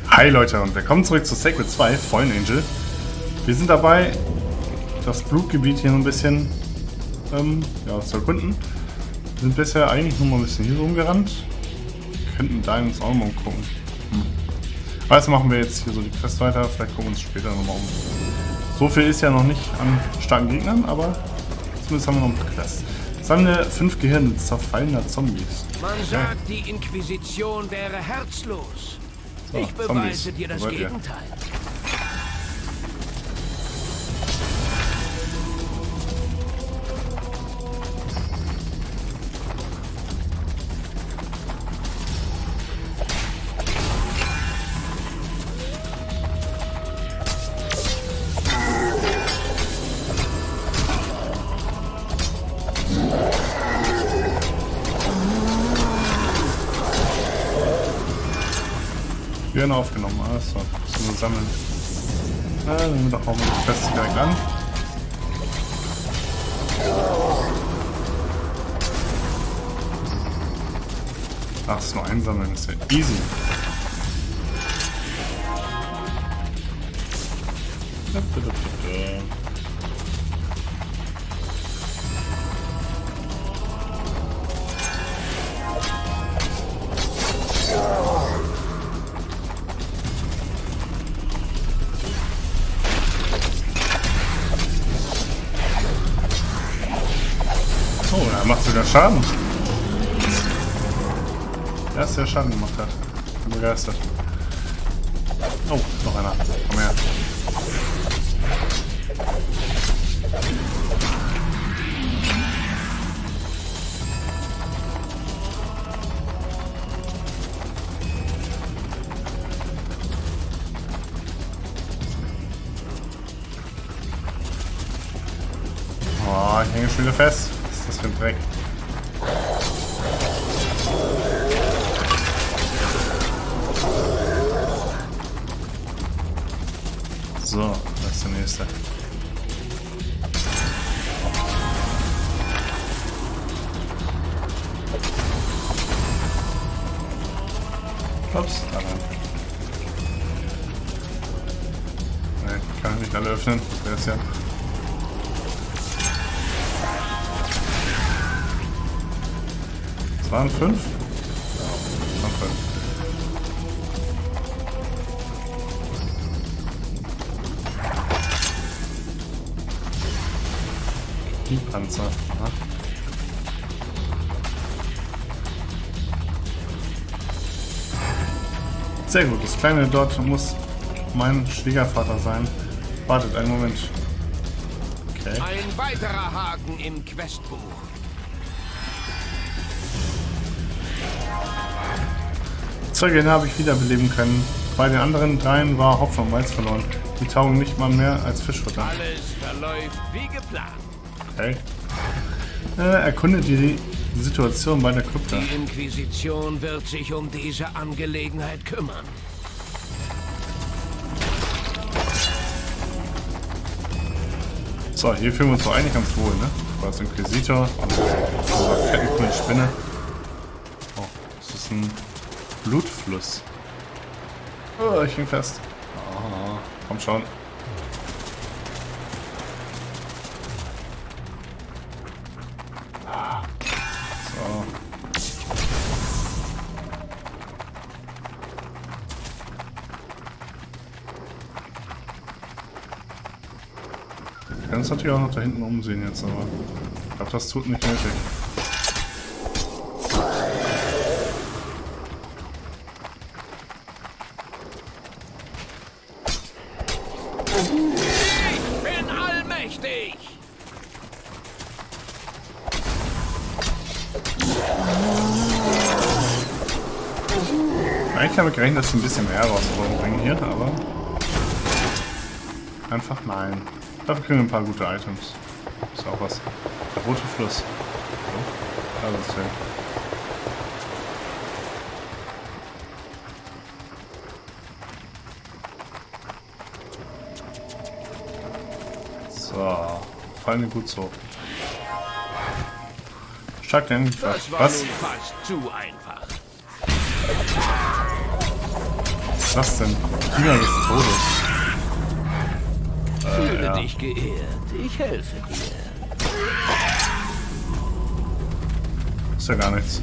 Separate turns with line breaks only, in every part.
Hi Leute und willkommen zurück zu Sacred 2 Fallen Angel. Wir sind dabei, das Blutgebiet hier ein bisschen zu erkunden. Wir sind bisher eigentlich nur mal ein bisschen hier rumgerannt. Wir könnten da ins Raum umgucken. Also machen wir jetzt hier so die Quest weiter, vielleicht gucken wir uns später nochmal um. So viel ist ja noch nicht an starken Gegnern, aber zumindest haben wir noch eine Quest. Sammle 5 Gehirne zerfallener Zombies.
Man sagt, die Inquisition wäre herzlos. So, ich beweise dir das Gegenteil.
Gehirne aufgenommen, alles so. Müssen wir sammeln. Dann nehmen wir doch mal die Quest direkt an. Ach, es ist nur einsammeln, ist ja easy. Oh, er macht sogar Schaden. Er ist der Schaden gemacht hat. Bin begeistert. Oh, noch einer. Komm her. Oh, ich hänge schon wieder fest. Was ist das für ein Dreck? So, das ist der nächste. Ups, da rein. Ne, kann ich nicht alle öffnen. Wer ist ja? Es waren 5? Ja, es waren 5. Die Panzer. Aha. Sehr gut, das kleine dort muss mein Schwiegervater sein. Wartet einen Moment. Okay.
Ein weiterer Haken im Questbuch.
2 Gehirne habe ich wiederbeleben können. Bei den anderen 3 war Hopfen und Malz verloren. Die taugen nicht mal mehr als Fischfutter.
Alles verläuft wie geplant.
Okay. Erkundet die Situation bei der Krypta.
Die Inquisition wird sich um diese Angelegenheit kümmern.
So, hier fühlen wir uns doch eigentlich ganz wohl, ne? Als Inquisitor und unserer fetten coolen Spinne. Oh, das ist ein Blutfluss. Oh, ich häng fest. Oh, komm schon. So. Wir können uns natürlich auch noch da hinten umsehen jetzt, aber ich glaube, das tut nicht nötig.
Ich bin allmächtig!
Eigentlich habe ich gerechnet, dass sie ein bisschen mehr Herausforderungen bringen hier, aber einfach nein. Dafür kriegen wir ein paar gute Items. Ist auch was. Der rote Fluss. Oh, da ist es hin. So, fallen mir gut so. Stark der
Das war
was?
nun fast zu einfach.
Was denn? Diener des Todes.
Fühle dich geehrt. Ich helfe dir.
Ist ja gar nichts.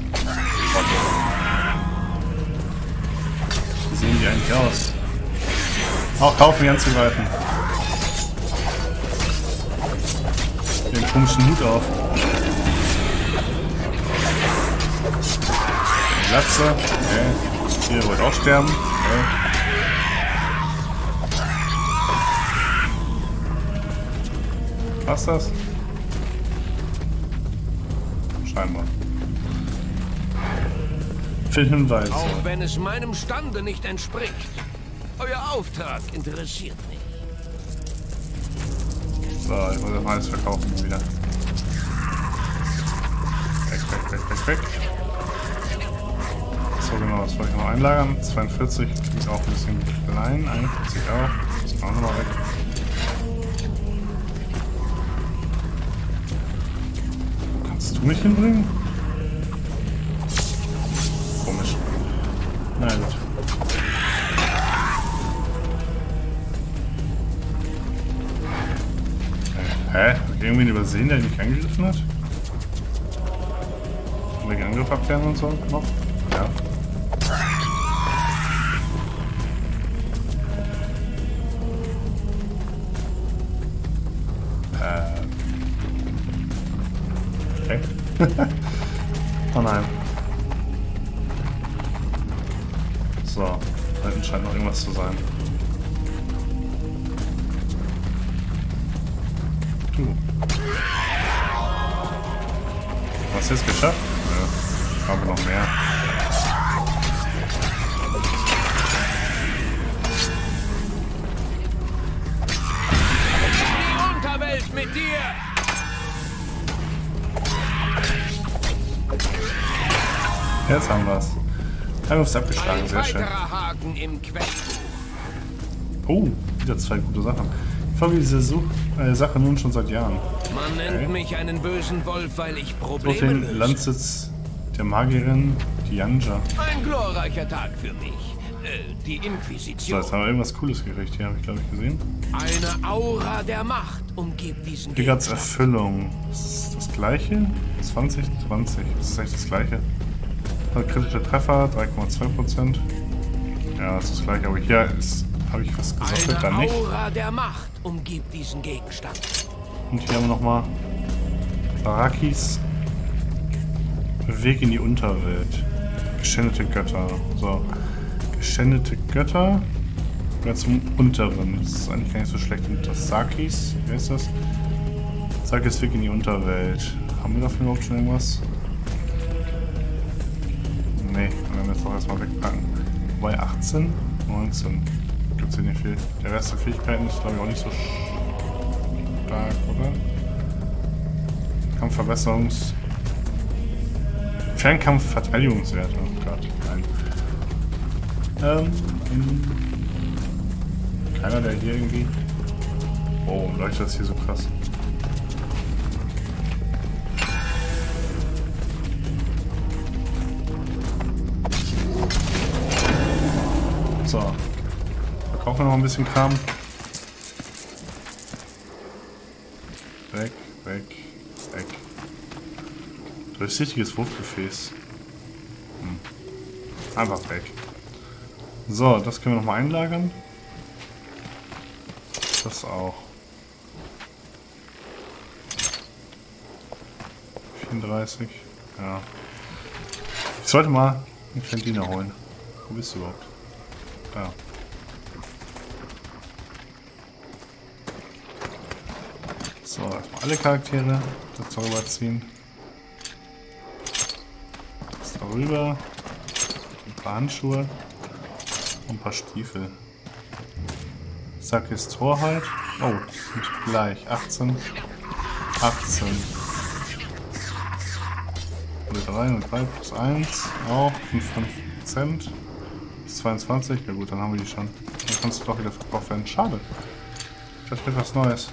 Wie sehen die eigentlich aus? Auch kaufen, mich anzugreifen. Den komischen Hut auf. Glatze. Okay. Hier wollt auch sterben. Okay. Was ist das? Scheinbar. Für Hinweise.
Auch wenn es meinem Stande nicht entspricht. Euer Auftrag interessiert mich.
So, ich muss das mal alles verkaufen wieder. Weg. So genau, das wollte ich noch einlagern. 42 klingt auch ein bisschen klein. 41 auch. Das kann auch nochmal weg. Kannst du mich hinbringen? Komisch. Na gut. Hä? Hat irgendwen übersehen, der nicht angegriffen hat? Wegen Angriff abwehren und so noch? Ja. Okay. Oh nein. So, da hinten scheint noch irgendwas zu sein. Hast du es geschafft? Ja, aber noch mehr.
Die Unterwelt mit dir!
Jetzt haben wir es. Angriff ist abgeschlagen, sehr schön.
Haken im Questbuch.
Oh, wieder 2 gute Sachen. Ich folge diese Sache nun schon seit Jahren.
Man nennt mich einen bösen Wolf, weil ich Probleme
den
löse.
Landsitz der Magierin Dianja.
Ein glorreicher Tag für mich. Die
So,
Inquisition.
jetzt haben wir irgendwas Cooles gekriegt. Hier habe ich, glaube ich, gesehen.
Eine Aura der Macht umgibt diesen
Diggards Erfüllung. Ist das gleiche? 2020. Das ist echt das gleiche. Kritischer Treffer, 3,2%. Ja, das ist das gleiche. Aber hier habe ich was gesammelt, da
Eine
nicht.
Aura der Macht umgibt diesen Gegenstand.
Und hier haben wir nochmal Barakis Weg in die Unterwelt. Geschändete Götter. So. Geschändete Götter. Jetzt zum Unteren. Das ist eigentlich gar nicht so schlecht. Und das Sakis. Wie heißt das? Sakis Weg in die Unterwelt. Haben wir dafür überhaupt schon irgendwas? Nee, wir werden jetzt auch erstmal wegpacken. Wobei 18, 19. Gibt es hier nicht viel. Der Rest der Fähigkeiten ist, glaube ich, auch nicht so stark, oder? Kampfverbesserungs... Fernkampf-Verteidigungswerte. Oh Gott, nein. Keiner, der hier irgendwie... Oh, leuchtet das hier so krass. So. Verkaufen wir noch ein bisschen Kram. Weg. Durchsichtiges Wurfgefäß. Einfach weg. So, das können wir noch mal einlagern. Das auch. 34. Ja. Ich sollte mal einen Kantine holen. Wo bist du überhaupt? Ja. So, erstmal alle Charaktere das darüber ziehen. Das darüber. Ein paar Handschuhe. Und ein paar Stiefel. Sakis Torheit. Oh, das sind gleich. 18. 18. 3 und 3 plus 1. Auch 5%. 22, ja gut, dann haben wir die schon. Dann kannst du doch wieder verkauft werden. Schade. Das wird was Neues.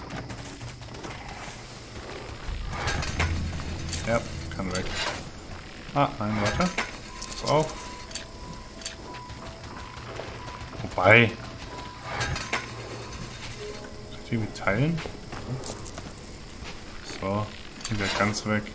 Ja, kann weg. Ah, nein, warte. Pass auf. vorbei. Irgendwie teilen. So, die wird ganz weg.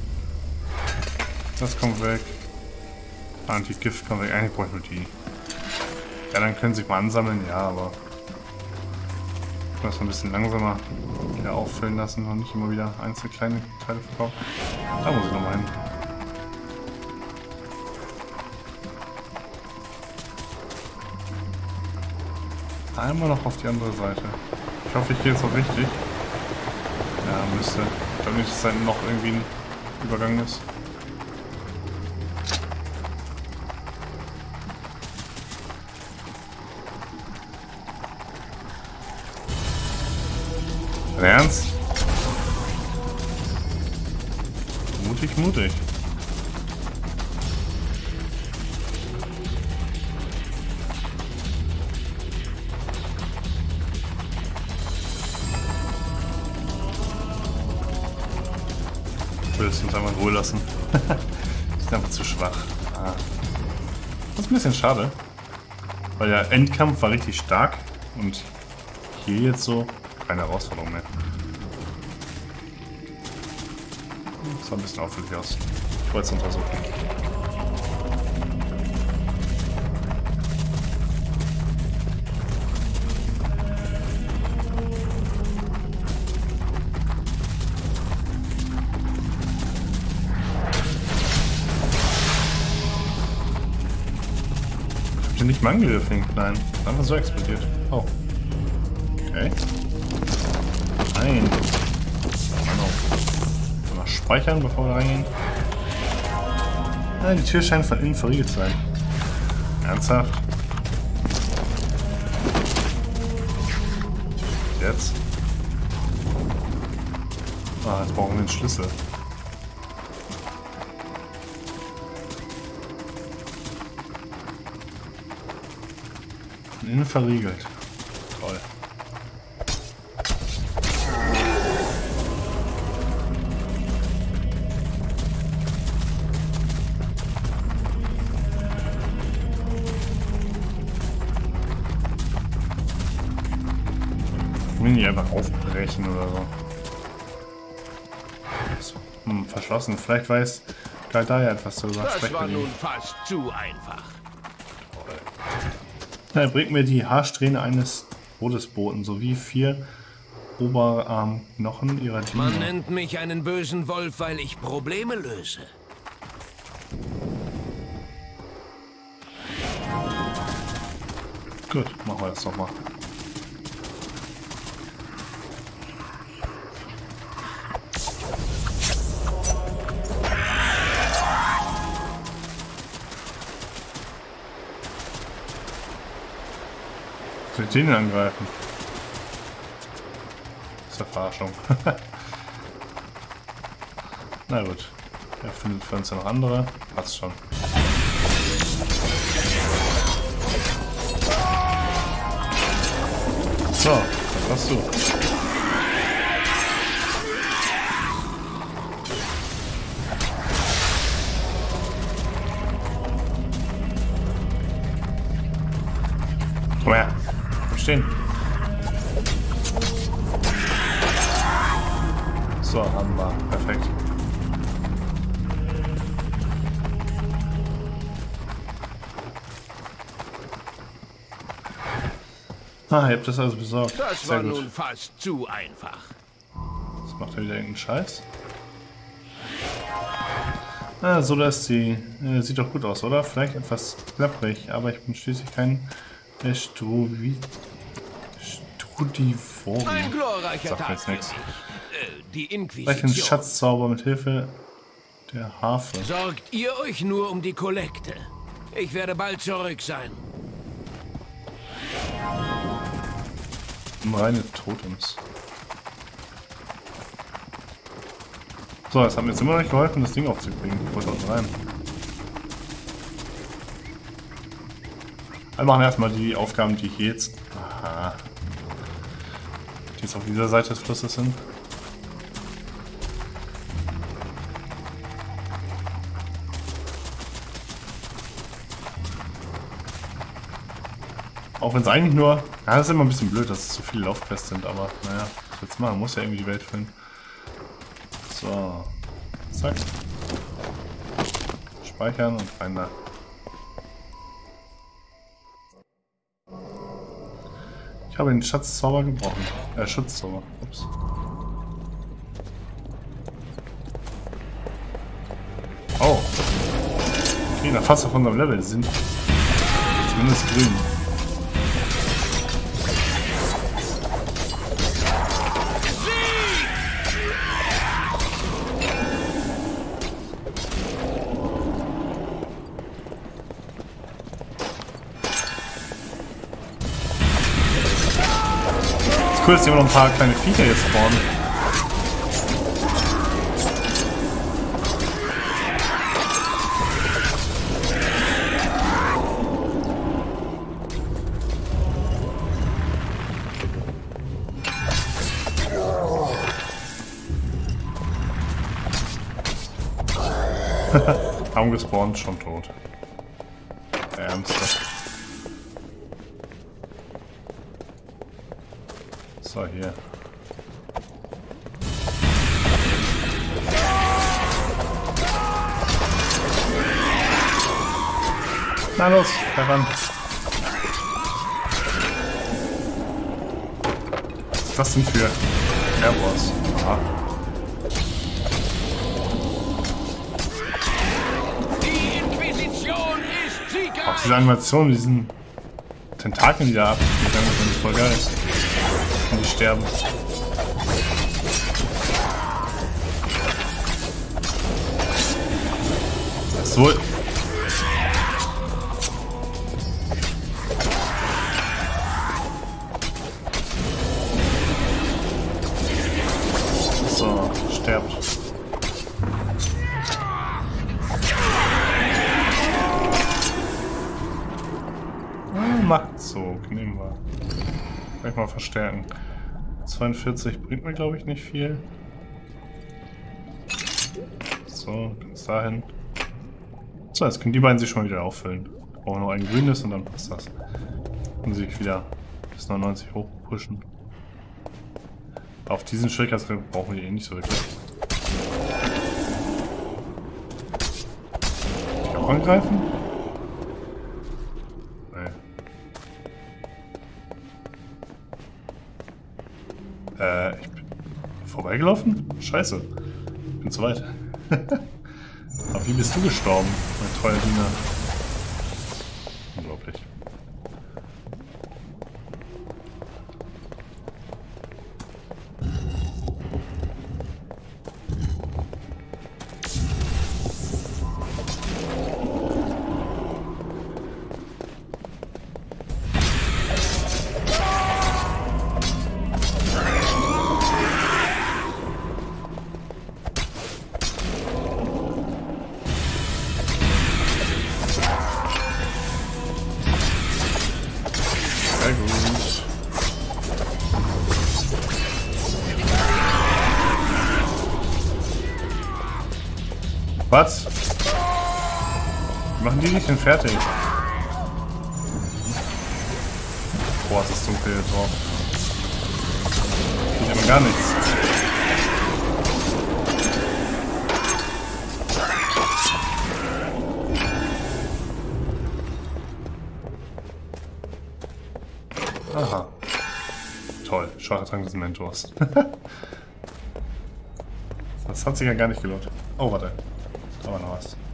Das kommt weg. Ah, und die Gift kommt weg. Eigentlich brauche ich nur die. Ja, dann können sie sich mal ansammeln, ja, aber ich muss ein bisschen langsamer wieder auffüllen lassen und nicht immer wieder einzelne kleine Teile verkaufen. Da muss ich nochmal hin. Einmal noch auf die andere Seite. Ich hoffe, ich gehe jetzt auch richtig. Ja, müsste. Ich glaube nicht, dass da noch irgendwie ein Übergang ist. Dein Ernst? Mutig, mutig. Ich will es uns einmal in Ruhe lassen. Die sind einfach zu schwach. Ah. Das ist ein bisschen schade. Weil der Endkampf war richtig stark. Und hier jetzt so keine Herausforderung mehr. Das sah ein bisschen auffällig aus. Ich wollte es untersuchen. Nicht mal angegriffen, nein. Einfach so explodiert. Oh. Okay. Nein. Mal speichern, bevor wir reingehen. Ah, die Tür scheint von innen verriegelt zu sein. Ernsthaft? Jetzt? Ah, jetzt brauchen wir den Schlüssel. Innen verriegelt. Toll. Mini einfach aufbrechen oder so. Verschlossen. Vielleicht weiß Galdaya etwas darüber.
Das war nun fast zu einfach.
Er bringt mir die Haarsträhne eines Todesboten sowie 4 Oberarmknochen ihrer Diener.
Man nennt mich einen bösen Wolf, weil ich Probleme löse.
Gut, machen wir das nochmal. Ich will den angreifen. Das ist eine Verarschung. Na gut. Er findet für uns ja noch andere. Passt schon. So, was hast du? Komm her. Stehen. So, haben wir. Perfekt. Ah, ihr habt das also besorgt.
Das war nun fast zu einfach.
Das macht er wieder irgendeinen Scheiß. Ah, so da ist sie. Sieht doch gut aus, oder? Vielleicht etwas klapprig, aber ich bin schließlich kein Strudivori.
Ein glorreicher
Sagt
Tag
jetzt nichts.
Die
Vielleicht ein
Inquisition.
Schatzzauber mit Hilfe der Harfe.
Sorgt ihr euch nur um die Kollekte. Ich werde bald zurück sein.
Reine Totems. So, das hat mir jetzt immer noch nicht geholfen, das Ding aufzukriegen. Ich wollte unten rein. Wir machen erstmal die Aufgaben, die hier jetzt. Aha. Die jetzt auf dieser Seite des Flusses sind. Auch wenn es eigentlich nur... Ja, das ist immer ein bisschen blöd, dass es zu viele Laufquests sind, aber naja, was willst du machen? Muss ja irgendwie die Welt füllen. So. Zack. Speichern und rein da. Ich habe den Schatzzauber gebrochen. Schutzzauber. Ups. Oh. Okay, na fast auf unserem Level sind zumindest grün. Cool, dass hier immer noch ein paar kleine Viecher jetzt spawnen. Kaum gespawnt, schon tot. Ernsthaft. So, hier. Na los, heran. Was ist das denn für Airboss? Aha.
Die Inquisition ist Sieger!
Auch diese Animation mit diesen Tentakeln, die da abgegangen sind, ist voll geil. Und die sterben. So. So, sterbt. Machtzug, nehmen wir. Gleich mal verstärken. 42 bringt mir, glaube ich, nicht viel. So, bis dahin. So, jetzt können die beiden sich schon wieder auffüllen. Brauchen noch ein grünes und dann passt das. Und sich wieder bis 99 hochpushen. Auf diesen Schwierigkeitsgrad brauchen wir eh nicht so wirklich. Ich auch angreifen? Nee. Ich bin vorbeigelaufen? Scheiße. Ich bin zu weit. Aber wie bist du gestorben, mein treuer Diener? Unglaublich. Sehr gut. Was? Machen die nicht denn fertig? Boah, es ist dunkel hier drauf. Geht aber gar nichts. Aha. Toll. Schwacher Trank des Mentors. Das hat sich ja gar nicht gelohnt. Oh, warte. Da war noch was.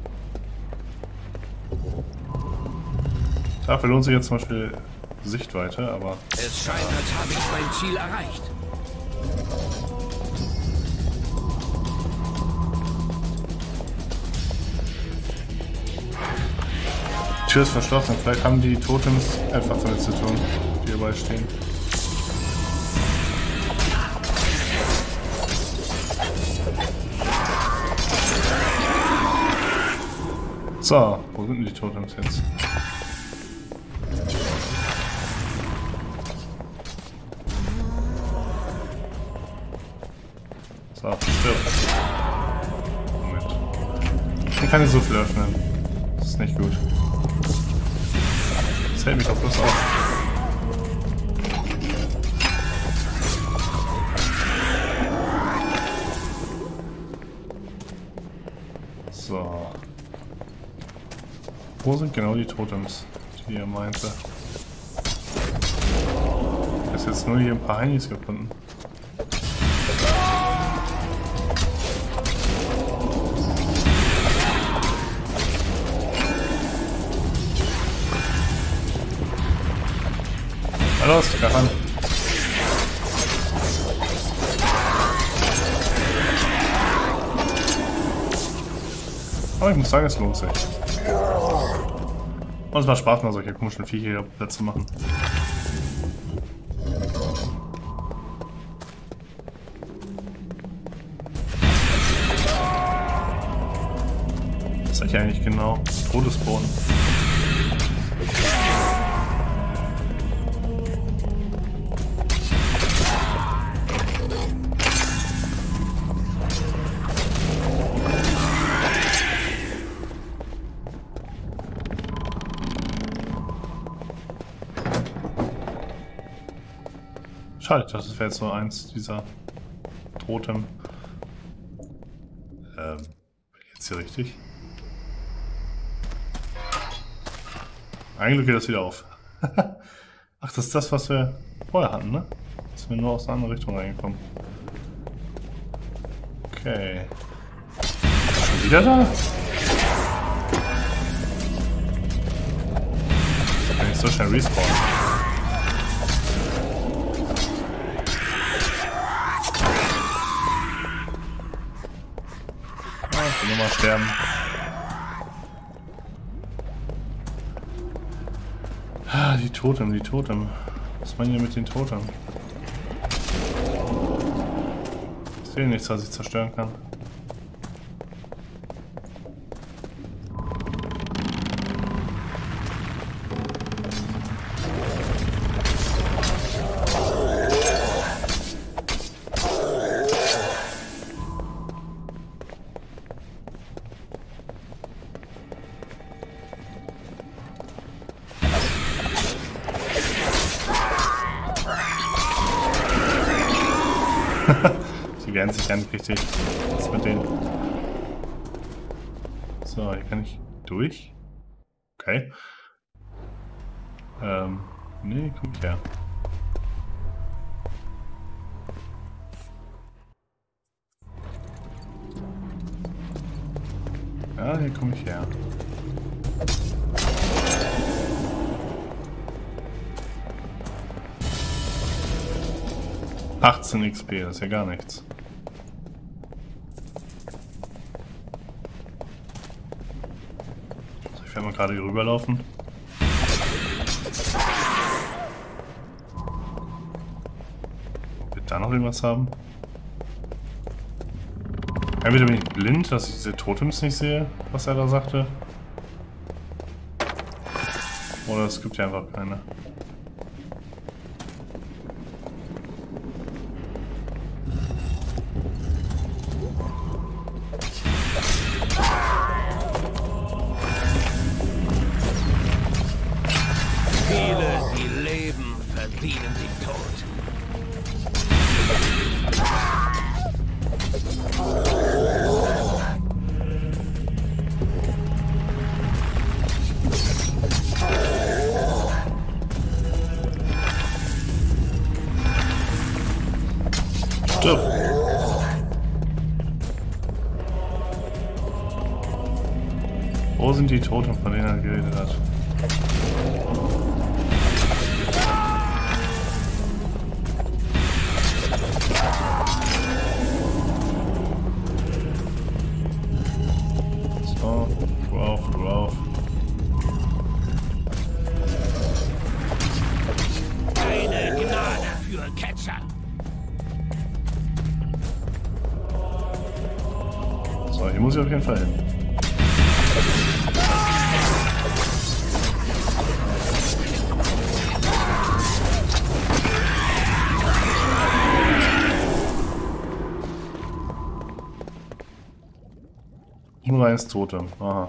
Dafür lohnt sich jetzt zum Beispiel Sichtweite, aber...
Es scheint, als habe ich mein Ziel erreicht.
Die Tür ist verschlossen. Vielleicht haben die Totems etwas damit zu tun, die hierbei stehen. So, wo sind denn die Totems jetzt? So, stirb. Moment. Ich kann nicht so viel öffnen. Das ist nicht gut. Das hält mich doch bloß auf. Wo sind genau die Totems, die er meinte? Ich habe jetzt nur hier ein paar Heinis gefunden. Na los, greif an. Aber ich muss sagen, es lohnt sich. Und es macht Spaß, mal solche komischen Viecher hier Platz zu machen. Was seid ihr eigentlich genau? Todesboden. Schade, das wäre jetzt so eins dieser Totem. Jetzt hier richtig. Eigentlich geht das wieder auf. Ach, das ist das, was wir vorher hatten, ne? Dass wir nur aus einer anderen Richtung reingekommen. Okay. Schon wieder da? Kann ich so schnell respawnen. Nur mal sterben. Ah, die Totem, die Totem. Was meinen wir mit den Totem? Ich sehe nichts, was ich zerstören kann. Die wehren sich gar nicht richtig. Was ist mit denen? So, hier kann ich durch. Okay. Nee, komm ich her. Ja, hier komme ich her. $18 XP, das ist ja gar nichts. So, ich werde mal gerade hier rüberlaufen. Ob wir da noch irgendwas haben? Entweder bin ich blind, dass ich diese Totems nicht sehe, was er da sagte. Oder es gibt ja einfach keine.
Viele, die leben, verdienen den Tod.
Stirb! Wo sind die Toten, von denen er geredet hat? So, du auf, du auf.
Keine Gnade für Ketzer.
So, hier muss ich auf jeden Fall hin. Nur eins Totem. Aha.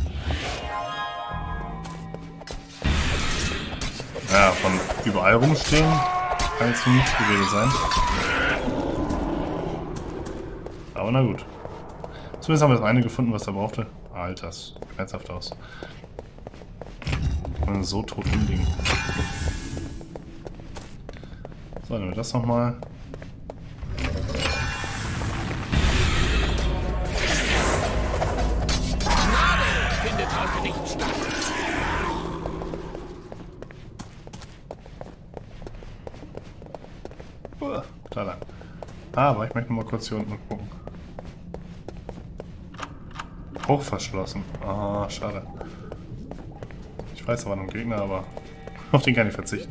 Ja, von überall rumstehen kann jetzt nicht die Rede sein. Aber na gut. Zumindest haben wir das eine gefunden, was er brauchte. Alter, das sieht schmerzhaft aus. Und so tot umliegen. So, dann nehmen wir das nochmal.
Findet heute nicht statt.
Da lang. Aber ich möchte mal kurz hier unten gucken. Hochverschlossen. Ah, schade. Ich weiß aber noch einen Gegner, aber auf den kann ich verzichten.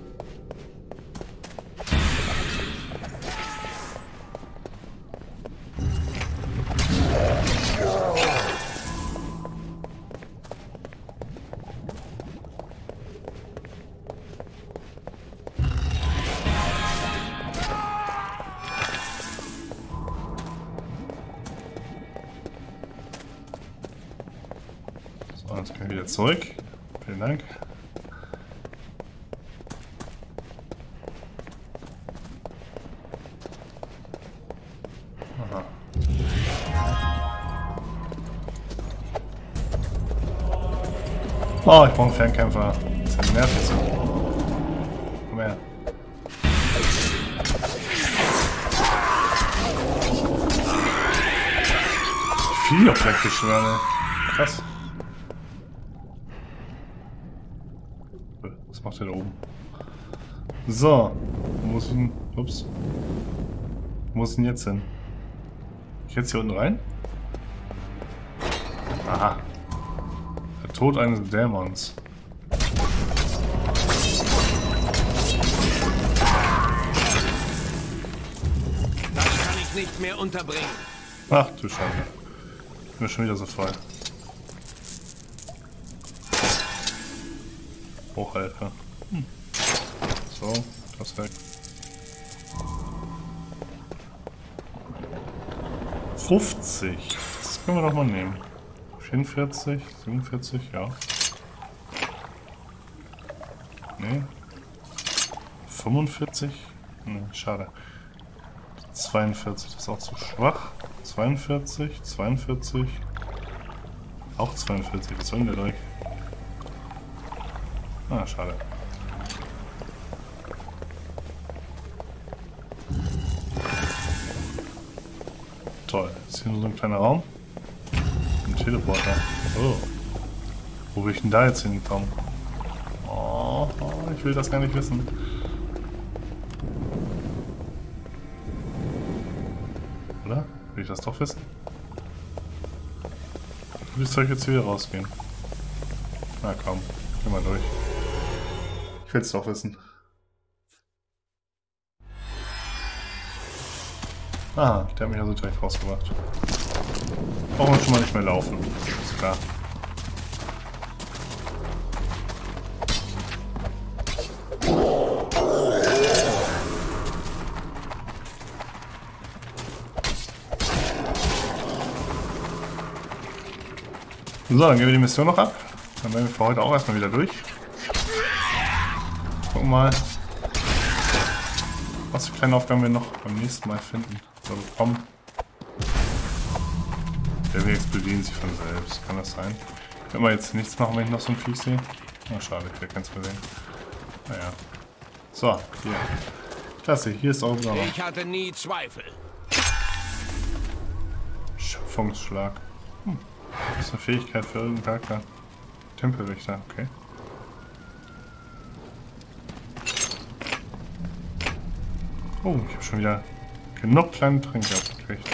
So, jetzt können wir wieder zurück. Vielen Dank. Aha. Oh, ich brauche einen Fernkämpfer. Das ist ja nervig so. Komm her. Viel Objekte schwören. Krass. Was macht der da oben? So. Wo muss ich denn? Ups. Wo muss ich denn jetzt hin? Ich jetzt hier unten rein? Aha. Der Tod eines Dämons.
Das kann ich nicht mehr unterbringen.
Ach du Scheiße. Ich bin schon wieder so voll. Hochhelfer. So, das weg. 50. Das können wir doch mal nehmen. 44, 47, ja. Nee. 45? Nee, schade. 42, das ist auch zu schwach. 42, 42. Auch 42, was soll denn der Dreck? Ah, schade. Toll. Ist hier nur so ein kleiner Raum? Ein Teleporter. Oh. Wo will ich denn da jetzt hinkommen? Oh, ich will das gar nicht wissen. Oder? Will ich das doch wissen? Wie soll ich jetzt hier wieder rausgehen? Na komm, geh mal durch. Ich will es doch wissen. Aha, der hat mich also direkt rausgebracht. Brauchen wir schon mal nicht mehr laufen. Ist klar. So, dann gehen wir die Mission noch ab. Dann werden wir für heute auch erstmal wieder durch. Gucken mal, was für kleine Aufgaben wir noch beim nächsten Mal finden oder bekommen. Wir explodieren sich von selbst, kann das sein? Können wir jetzt nichts machen, wenn ich noch so ein Viech sehe? Na schade, ich will keins mehr sehen. Naja. So, hier. Klasse, hier ist auch sauber.
Ich hatte nie Zweifel.
Schöpfungsschlag. Das ist eine Fähigkeit für irgendeinen Charakter. Tempelrichter, okay. Oh, ich habe schon wieder genug kleine Tränke abgekriegt.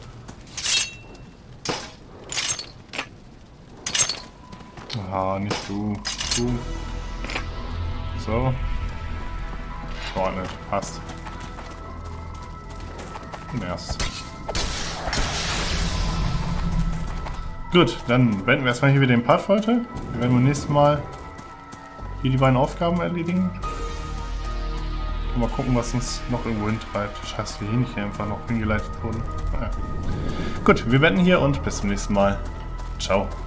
Ah, nicht du. Du. So. Geordnet. Passt. Und erst. Gut, dann beenden wir erstmal hier wieder den Part für heute. Wir werden beim nächsten Mal hier die beiden Aufgaben erledigen. Und mal gucken, was uns noch irgendwo hintreibt. Scheiße, wir hier nicht einfach noch hingeleitet wurden. Naja. Gut, wir beenden hier und bis zum nächsten Mal. Ciao.